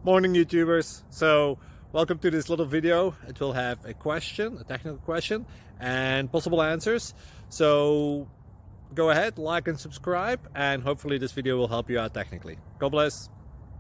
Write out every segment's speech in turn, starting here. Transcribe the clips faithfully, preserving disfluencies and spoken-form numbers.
Morning YouTubers. So welcome to this little video. It will have a question, a technical question, and possible answers. So go ahead, like and subscribe, and hopefully this video will help you out technically. God bless.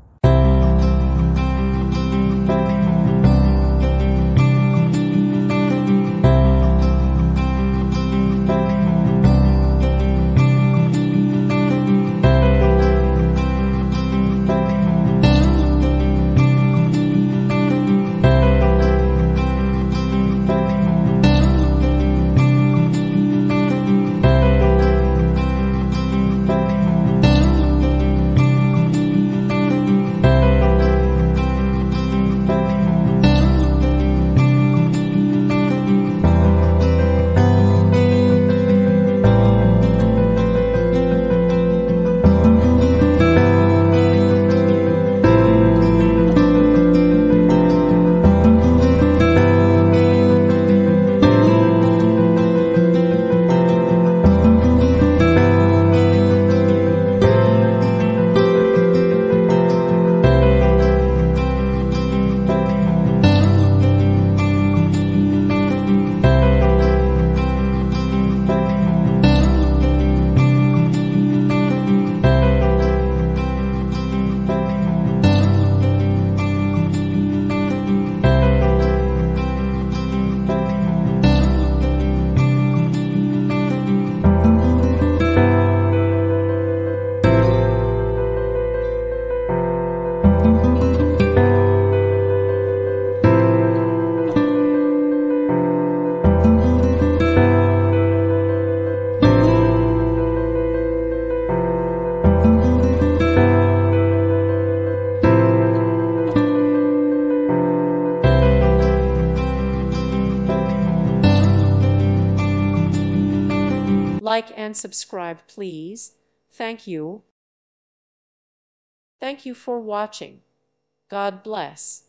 Like and subscribe, please. Thank you. Thank you for watching. God bless.